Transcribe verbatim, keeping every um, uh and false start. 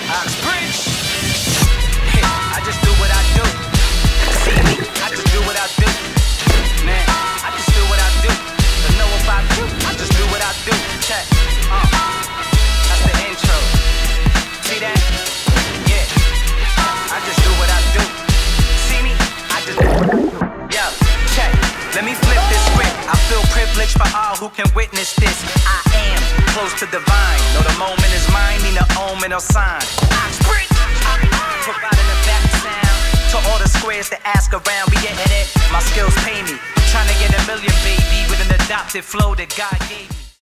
Oxbridge. I just do what I do. See me, I just do what I do. Man, I just do what I do. Don't know about you, I just do what I do. Check, uh, that's the intro. See that? Yeah, I just do what I do. See me, I just do what I do. Yo, check, let me flip this script. I feel privileged for all who can witness this. I am close to divine. Know the moment is mine, need an omen or sign. Oxbridge, providing a back sound to all the squares that ask around. We getting it, my skills pay me. Trying to get a million, baby, with an adopted flow that God gave me.